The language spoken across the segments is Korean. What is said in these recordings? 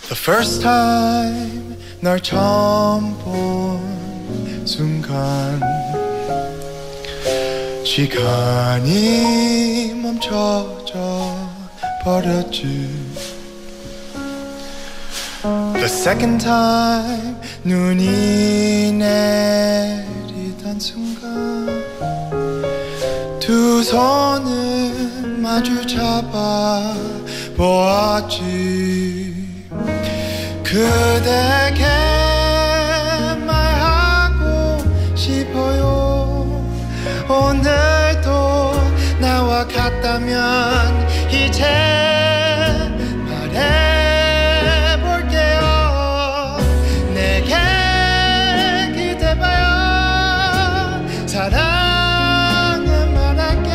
The first time 널 처음 본 순간 시간이 멈춰져 버렸지. The second time 눈이 내리던 순간 두 손을 마주 잡아 보았지. 그대게 말하고 싶어요. 오늘도 나와 같다면 이제 말해볼게요. 내게 기대봐요. 사랑은 말할게.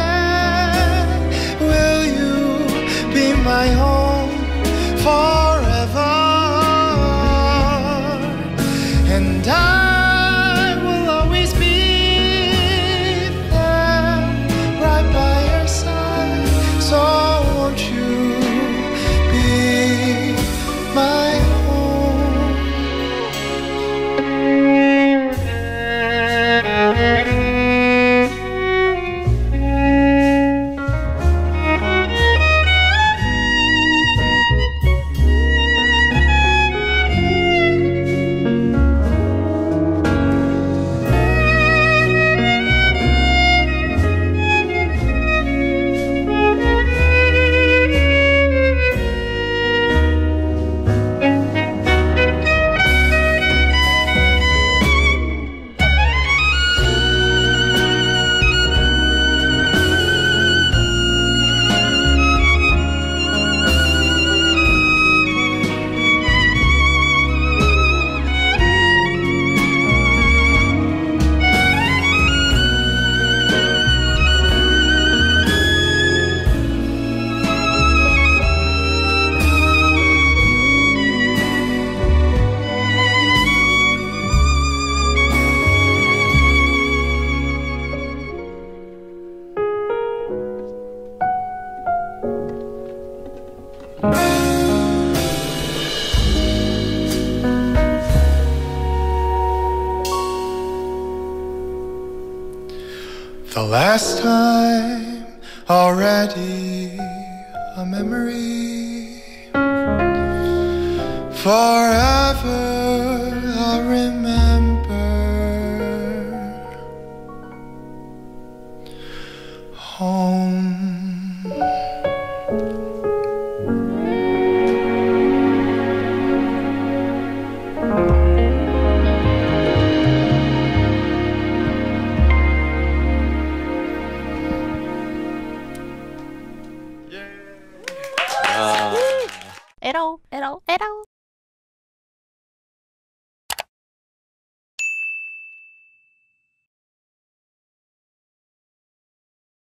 Will you be my home forever? And I will always be there, right by your side. So won't you be my home? The last time, already a memory. Forever I'll remember home. 에러, 에러, 에러.